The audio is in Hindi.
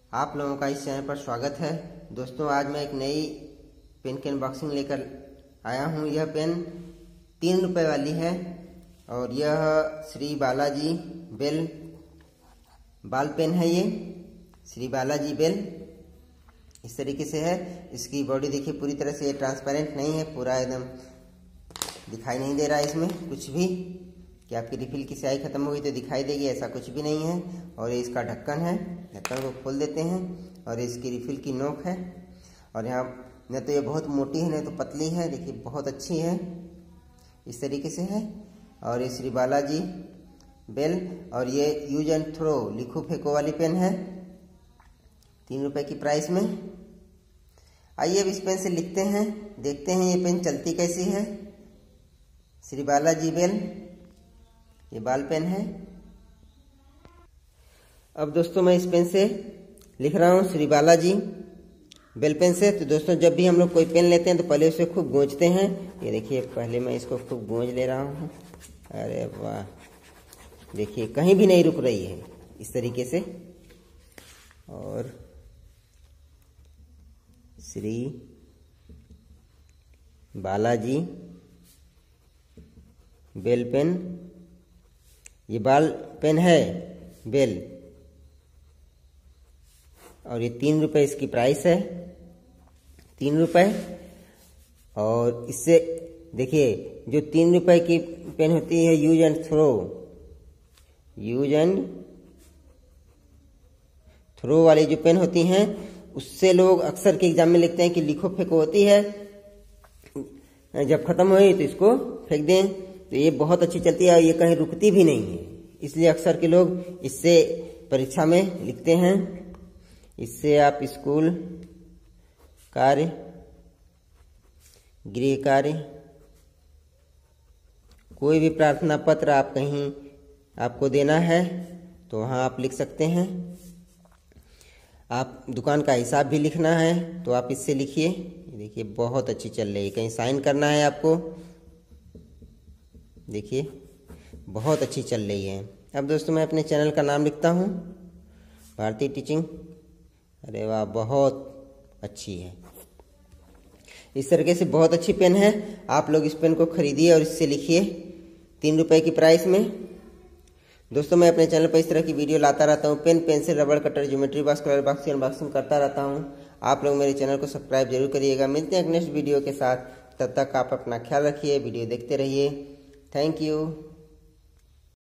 आप लोगों का इस चैनल पर स्वागत है। दोस्तों, आज मैं एक नई पेन की अनबॉक्सिंग लेकर आया हूं। यह पेन 3 रुपए वाली है और यह श्री बालाजी बेल बाल पेन है। ये श्री बालाजी बेल इस तरीके से है। इसकी बॉडी देखिए, पूरी तरह से ट्रांसपेरेंट नहीं है, पूरा एकदम दिखाई नहीं दे रहा है इसमें कुछ भी कि आपकी रिफिल की स्याही खत्म हो गई तो दिखाई देगी, ऐसा कुछ भी नहीं है। और ये इसका ढक्कन है, ढक्कन को खोल देते हैं और इसकी रिफिल की नोक है। और यहाँ न तो ये बहुत मोटी है न तो पतली है, देखिए बहुत अच्छी है, इस तरीके से है। और ये श्री बालाजी बेल और ये यूज एंड थ्रो लिखो फेंको वाली पेन है, 3 रुपए की प्राइस में। आइए अब इस पेन से लिखते हैं, देखते हैं ये पेन चलती कैसी है। श्री बालाजी बेल ये बाल पेन है। अब दोस्तों मैं इस पेन से लिख रहा हूँ श्री बालाजी बेल पेन से। तो दोस्तों, जब भी हम लोग कोई पेन लेते हैं तो पहले उसे खूब गूंजते हैं। ये देखिए, पहले मैं इसको खूब गूंज ले रहा हूँ। अरे वाह, देखिए कहीं भी नहीं रुक रही है, इस तरीके से। और श्री बालाजी बेल पेन, ये बाल पेन है बेल, और ये 3 रुपए इसकी प्राइस है, 3 रुपए। और इससे देखिए, जो 3 रुपए की पेन होती है यूज एंड थ्रो वाली जो पेन होती हैं, उससे लोग अक्सर के एग्जाम में लिखते हैं कि लिखो फेंको होती है, जब खत्म हो तो इसको फेंक दें। तो ये बहुत अच्छी चलती है और ये कहीं रुकती भी नहीं है, इसलिए अक्सर के लोग इससे परीक्षा में लिखते हैं। इससे आप स्कूल कार्य, गृह कार्य, कोई भी प्रार्थना पत्र आप कहीं आपको देना है तो वहाँ आप लिख सकते हैं। आप दुकान का हिसाब भी लिखना है तो आप इससे लिखिए। देखिए बहुत अच्छी चल रही है। कहीं साइन करना है आपको, देखिए बहुत अच्छी चल रही है। अब दोस्तों मैं अपने चैनल का नाम लिखता हूँ, भारती टीचिंग। अरे वाह, बहुत अच्छी है। इस तरीके से बहुत अच्छी पेन है। आप लोग इस पेन को खरीदिए और इससे लिखिए, 3 रुपए की प्राइस में। दोस्तों, मैं अपने चैनल पर इस तरह की वीडियो लाता रहता हूँ। पेन, पेंसिल, रबड़, cutter, geometry box, colour box की अनबॉक्सिंग करता रहता हूँ। आप लोग मेरे चैनल को सब्सक्राइब जरूर करिएगा। मिलते हैं नेक्स्ट वीडियो के साथ, तब तक आप अपना ख्याल रखिए, वीडियो देखते रहिए। Thank you.